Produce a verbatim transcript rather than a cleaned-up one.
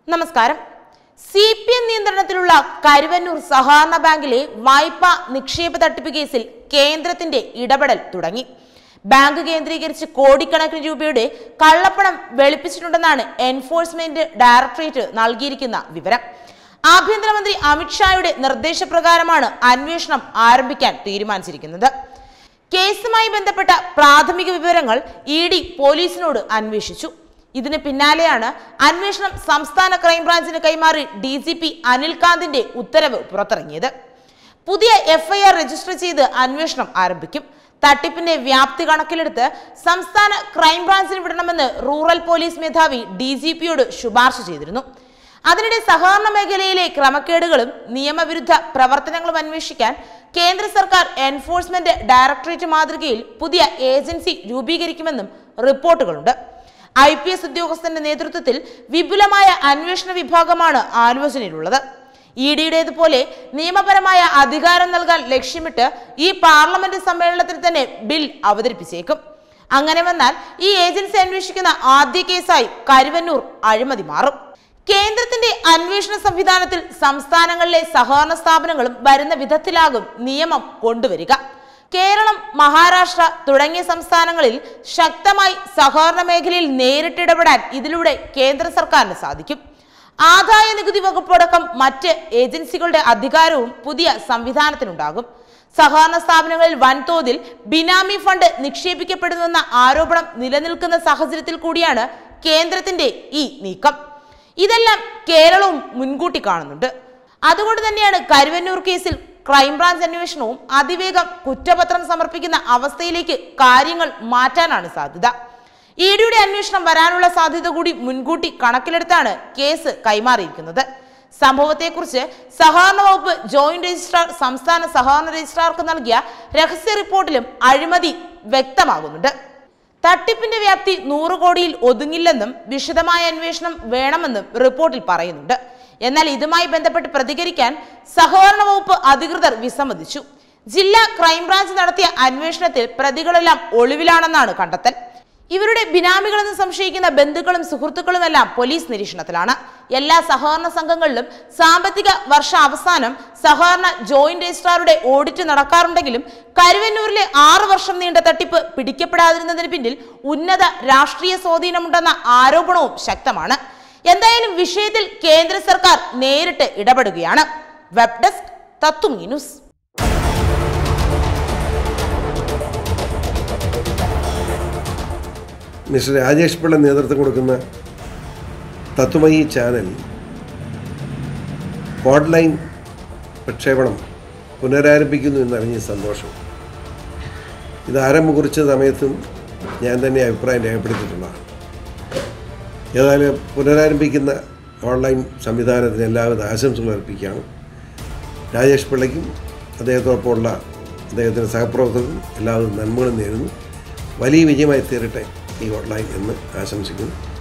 നമസ്കാരം. C P M നിയന്ത്രണത്തിലുള്ള കരുവന്നൂർ സഹകരണ ബാങ്കിലെ വായ്പാ നിക്ഷേപ തട്ടിപ്പ് കേസിൽ കേന്ദ്രത്തിന്റെ ഇടപെടൽ തുടങ്ങി. ബാങ്ക് കേന്ദ്രീകരിച്ച് കോടിക്കണക്കിന് രൂപയുടെ കള്ളപ്പണം വെളുപ്പിച്ചിട്ടുണ്ടെന്നാണ് എൻഫോഴ്സ്മെന്റ് ഡയറക്ടറേറ്റ് നൽകിയിരിക്കുന്ന വിവരം. ആഭ്യന്തരമന്ത്രി അമിത്ഷായുടെ നിർദ്ദേശപ്രകാരമാണ് അന്വേഷണം ആരംഭിക്കാൻ തീരുമാനിച്ചിരിക്കുന്നത്. കേസുമായി ബന്ധപ്പെട്ട പ്രാഥമിക വിവരങ്ങൾ ഇ ഡി പോലീസിനോട് അന്വേഷിച്ചു. ഇതിന് പിന്നാലെയാണ് അന്വേഷണം സംസ്ഥാന ക്രൈംബ്രാഞ്ചിന് കൈമാറി ഡി ജി പി അനിൽകാന്തിന്റെ ഉത്തരവ് പുറത്തിറങ്ങിയത്. പുതിയ എഫ് ഐ ആർ രജിസ്റ്റർ ചെയ്ത് അന്വേഷണം ആരംഭിക്കും. തട്ടിപ്പിന്റെ വ്യാപ്തി കണക്കിലെടുത്ത് സംസ്ഥാന ക്രൈംബ്രാഞ്ചിന് വിടണമെന്ന് റൂറൽ പോലീസ് മേധാവി ഡി ജി പിയോട് ശുപാർശ ചെയ്തിരുന്നു. അതിനിടെ സഹകരണ മേഖലയിലെ ക്രമക്കേടുകളും നിയമവിരുദ്ധ പ്രവർത്തനങ്ങളും അന്വേഷിക്കാൻ കേന്ദ്ര സർക്കാർ എൻഫോഴ്സ്മെന്റ് ഡയറക്ടറേറ്റ് മാതൃകയിൽ പുതിയ ഏജൻസി രൂപീകരിക്കുമെന്നും റിപ്പോർട്ടുകളുണ്ട്. ഐ പി എസ് ഉദ്യോഗസ്ഥന്റെ നേതൃത്വത്തിൽ വിപുലമായ അന്വേഷണ വിഭാഗമാണ് ആലോചനയിലുള്ളത്. ഇ ഡിയുടേതുപോലെ നിയമപരമായ അധികാരം നൽകാൻ ലക്ഷ്യമിട്ട് ഈ പാർലമെന്റ് സമ്മേളനത്തിൽ തന്നെ ബിൽ അവതരിപ്പിച്ചേക്കും. അങ്ങനെ വന്നാൽ ഈ ഏജൻസി അന്വേഷിക്കുന്ന ആദ്യ കേസായി കരുവന്നൂർ അഴിമതി മാറും. കേന്ദ്രത്തിന്റെ അന്വേഷണ സംവിധാനത്തിൽ സംസ്ഥാനങ്ങളിലെ സഹകരണ സ്ഥാപനങ്ങളും വരുന്ന വിധത്തിലാകും നിയമം കൊണ്ടുവരിക. കേരളം, മഹാരാഷ്ട്ര തുടങ്ങിയ സംസ്ഥാനങ്ങളിൽ ശക്തമായി സഹകരണ മേഖലയിൽ നേരിട്ടിടപെടാൻ ഇതിലൂടെ കേന്ദ്ര സർക്കാരിന് സാധിക്കും. ആദായ നികുതി വകുപ്പടക്കം മറ്റ് ഏജൻസികളുടെ അധികാരവും പുതിയ സംവിധാനത്തിനുണ്ടാകും. സഹകരണ സ്ഥാപനങ്ങളിൽ വൻതോതിൽ ബിനാമി ഫണ്ട് നിക്ഷേപിക്കപ്പെടുന്നുവെന്ന ആരോപണം നിലനിൽക്കുന്ന സാഹചര്യത്തിൽ കൂടിയാണ് കേന്ദ്രത്തിന്റെ ഈ നീക്കം. ഇതെല്ലാം കേരളവും മുൻകൂട്ടി കാണുന്നുണ്ട്. അതുകൊണ്ട് തന്നെയാണ് കരുവന്നൂർ കേസിൽ ക്രൈംബ്രാഞ്ച് അന്വേഷണവും അതിവേഗം കുറ്റപത്രം സമർപ്പിക്കുന്ന അവസ്ഥയിലേക്ക് കാര്യങ്ങൾ മാറ്റാനാണ് സാധ്യത. ഇ ഡിയുടെ അന്വേഷണം വരാനുള്ള സാധ്യത കൂടി മുൻകൂട്ടി കണക്കിലെടുത്താണ് കേസ് കൈമാറിയിരിക്കുന്നത്. സംഭവത്തെക്കുറിച്ച് സഹകരണ വകുപ്പ് ജോയിന്റ് രജിസ്ട്രാർ സംസ്ഥാന സഹകരണ രജിസ്ട്രാർക്ക് നൽകിയ രഹസ്യ റിപ്പോർട്ടിലും അഴിമതി വ്യക്തമാകുന്നുണ്ട്. തട്ടിപ്പിന്റെ വ്യാപ്തി നൂറ് കോടിയിൽ ഒതുങ്ങില്ലെന്നും വിശദമായ അന്വേഷണം വേണമെന്നും റിപ്പോർട്ടിൽ പറയുന്നുണ്ട്. എന്നാൽ ഇതുമായി ബന്ധപ്പെട്ട് പ്രതികരിക്കാൻ സഹകരണ വകുപ്പ് അധികൃതർ വിസമ്മതിച്ചു. ജില്ലാ ക്രൈംബ്രാഞ്ച് നടത്തിയ അന്വേഷണത്തിൽ പ്രതികളെല്ലാം ഒളിവിലാണെന്നാണ് കണ്ടെത്തൽ. ഇവരുടെ ബിനാമികളെന്ന് സംശയിക്കുന്ന ബന്ധുക്കളും സുഹൃത്തുക്കളുമെല്ലാം പോലീസ് നിരീക്ഷണത്തിലാണ്. എല്ലാ സഹകരണ സംഘങ്ങളിലും സാമ്പത്തിക വർഷ അവസാനം സഹകരണ ജോയിന്റ് രജിസ്ട്രാറുടെ ഓഡിറ്റ് നടക്കാറുണ്ടെങ്കിലും കരുവന്നൂരിലെ ആറു വർഷം നീണ്ട തട്ടിപ്പ് പിടിക്കപ്പെടാതിരുന്നതിന് പിന്നിൽ ഉന്നത രാഷ്ട്രീയ സ്വാധീനമുണ്ടെന്ന ആരോപണവും ശക്തമാണ്. എന്തായാലും വിഷയത്തിൽ കേന്ദ്ര സർക്കാർ നേരിട്ട് ഇടപെടുകയാണ്. Web desk Tatwamayi news. Mister Rajesh Pillai നേതൃത്വം കൊടുക്കുന്ന തത്വമയി ചാനൽ ഓൺലൈൻ പ്രക്ഷേപണം പുനരാരംഭിക്കുന്നു എന്നറിഞ്ഞ സന്തോഷം. ഇത് ആരംഭം കുറിച്ച സമയത്തും ഞാൻ തന്നെ അഭിപ്രായം രേഖപ്പെടുത്തിയിട്ടുള്ളതാണ്. ഏതായാലും പുനരാരംഭിക്കുന്ന ഓൺലൈൻ സംവിധാനത്തിന് എല്ലാവിധ ആശംസകൾ അർപ്പിക്കുകയാണ്. രാജേഷ് പിള്ളയ്ക്കും അദ്ദേഹത്തോടൊപ്പമുള്ള അദ്ദേഹത്തിൻ്റെ സഹപ്രവർത്തകർക്കും എല്ലാവിധ നന്മകളും നേരുന്നു. വലിയ വിജയമായി തീരട്ടെ ഈ ഓൺലൈൻ എന്ന് ആശംസിക്കുന്നു.